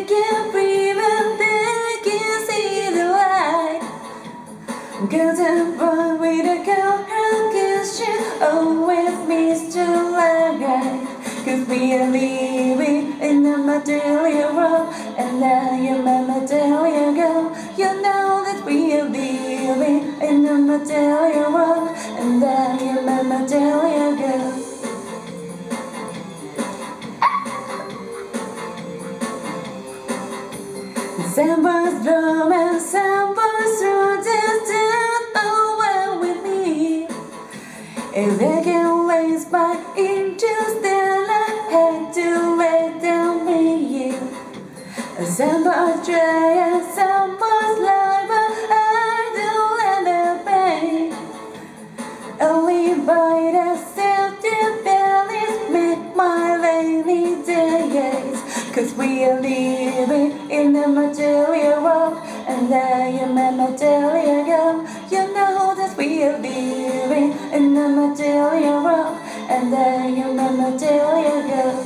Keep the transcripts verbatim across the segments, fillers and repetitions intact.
can breathe and then I can see the light. Girls and boys with a girl who gives you always means to lie. Cause we are living in a material world, and I am a material girl. You know that we are living in a material world, and I am a material girl. Someone's drum and someone's through just over with me. If they can lace back into still I had to lay down with you. Someone's try and someone's lie, but I don't let it be. Only by the self-defense make my rainy days. Cause we are living in a material world, and I am a material girl. You know that we are living in a material world, and I am a material girl.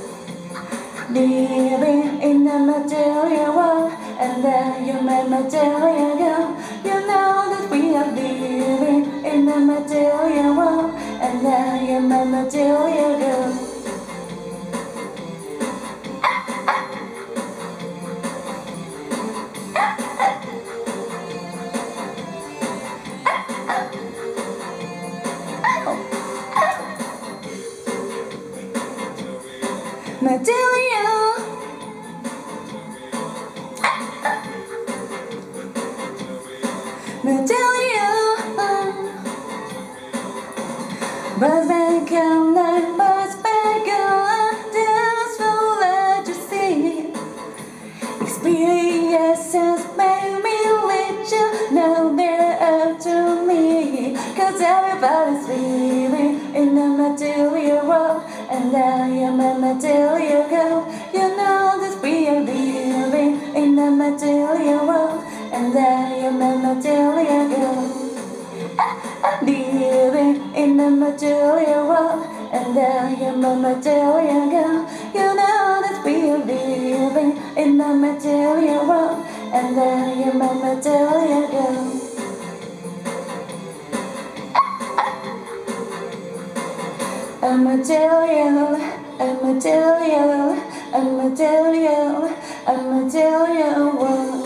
Living in a material world, and I am a material girl. You know that we are living in a material world, and I am a material girl. Material, material, but back on the bus back on just for let you see. Experiences make me let you know they're up to me. Cause everybody's living in a material world, and I am a material girl. You know that we are living in a material world, and I am a material girl. Living in a material world, and I am a material girl. You know that we are living in a material world, and I am a material girl. A material, a material, a material, a material world.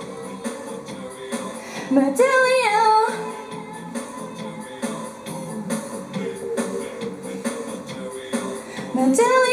Material, material.